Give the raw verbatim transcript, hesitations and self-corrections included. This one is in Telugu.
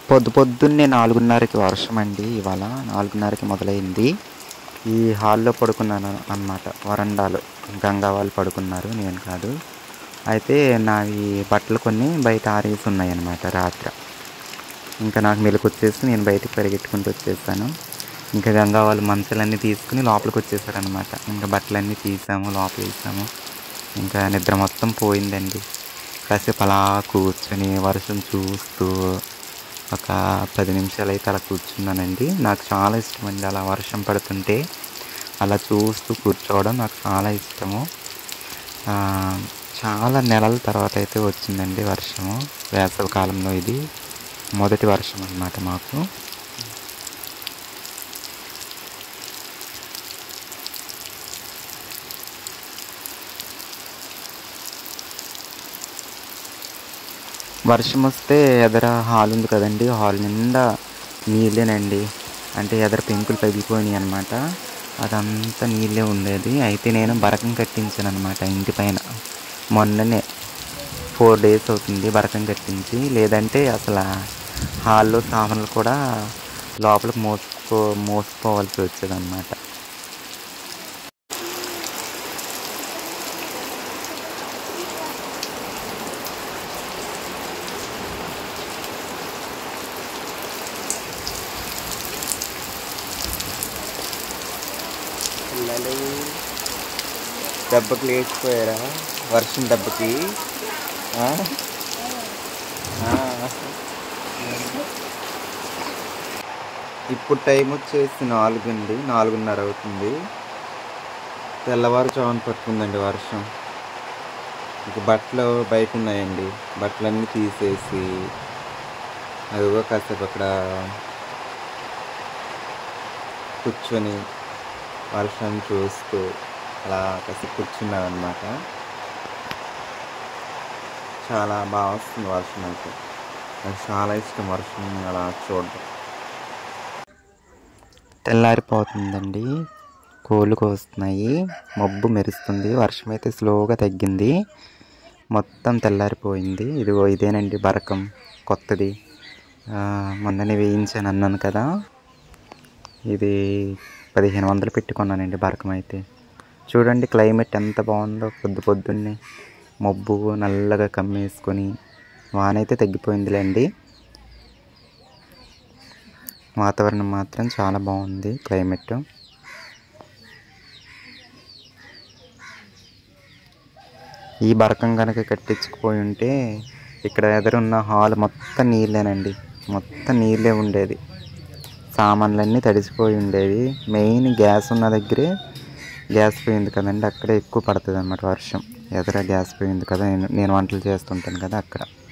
పొద్దు పొద్దున్నే నాలుగున్నరకి వర్షం అండి. ఇవాళ నాలుగున్నరకి మొదలైంది. ఈ హాల్లో పడుకున్నాను అన్నమాట. వరండాలో గంగా వాళ్ళు పడుకున్నారు, నేను కాదు. అయితే నావి బట్టలు కొన్ని బయట ఆరేసి ఉన్నాయన్నమాట రాత్రి. ఇంకా నాకు మెలకు వచ్చేసి నేను బయటికి పరిగెట్టుకుంటూ వచ్చేసాను. ఇంకా గంగా వాళ్ళు మంచాలన్నీ తీసుకుని లోపలికి వచ్చేసారనమాట. ఇంకా బట్టలన్నీ తీసాము, లోపల వేసాము. ఇంకా నిద్ర మొత్తం పోయిందండి. కాసేపు అలా కూర్చొని వర్షం చూస్తూ ఒక పది నిమిషాలు అయితే అలా కూర్చున్నానండి. నాకు చాలా ఇష్టం అండి అలా వర్షం పడుతుంటే అలా చూస్తూ కూర్చోవడం నాకు చాలా ఇష్టము. చాలా నెలల తర్వాత అయితే వచ్చిందండి వర్షము. వేసవి కాలంలో ఇది మొదటి వర్షం అన్నమాట మాకు. వర్షం వస్తే ఎదర హాల్ ఉంది కదండి, హాల్ నిండా నీళ్ళేనండి. అంటే ఎదర పెంకులు పగిలిపోయినాయి అనమాట. అదంతా నీళ్ళే ఉండేది. అయితే నేను బరకం కట్టించాను అనమాట ఇంటి పైన. మొన్ననే ఫోర్ డేస్ అవుతుంది బరకం కట్టించి. లేదంటే అసలు హాల్లో సామాన్లు కూడా లోపలికి మోసుకో మోసుకోవాల్సి వచ్చేది అనమాట. పిల్లలు దెబ్బకి లేచిపోయారా వర్షం దెబ్బకి? ఇప్పుడు టైం వచ్చేసి నాలుగు అండి, నాలుగున్నర అవుతుంది. తెల్లవారుజామున పడుతుందండి వర్షం. ఇక బట్టలు బయట ఉన్నాయండి, బట్టలన్నీ తీసేసి అదిగో కాసేపు అక్కడ కూర్చొని వర్షం చూస్తూ అలా కాసేపు కూర్చున్నాను అనమాట. చాలా బాగా వస్తుంది వర్షం అయితే. నాకు చాలా ఇష్టం వర్షం అలా చూడడం. తెల్లారిపోతుందండి, కోళ్ళు కోస్తున్నాయి, మబ్బు మెరుస్తుంది. వర్షం అయితే స్లోగా తగ్గింది, మొత్తం తెల్లారిపోయింది. ఇదిగో ఇదేనండి బరకం, కొత్తది. మొన్ననే వేయించాను అన్నాను కదా, ఇది పదిహేను వందలు పెట్టుకున్నానండి బరకం అయితే. చూడండి క్లైమేట్ ఎంత బాగుందో. పొద్దు పొద్దున్నే మబ్బు నల్లగా కమ్మేసుకొని, వాన అయితే తగ్గిపోయిందిలేండి. వాతావరణం మాత్రం చాలా బాగుంది క్లైమేట్. ఈ బరకం కనుక కట్టించుకుపోయి ఉంటే ఇక్కడ ఎదురున్న హాల్ మొత్తం నీళ్ళేనండి, మొత్తం నీళ్ళే ఉండేది. సామాన్లన్నీ తడిసిపోయి ఉండేవి. మెయిన్ గ్యాస్ ఉన్న దగ్గరే, గ్యాస్ పోయింది కదండి, అక్కడే ఎక్కువ పడుతుంది అన్నమాట వర్షం. ఎదుర గ్యాస్ పోయింది కదా, నేను నేను వంటలు చేస్తుంటాను కదా అక్కడ.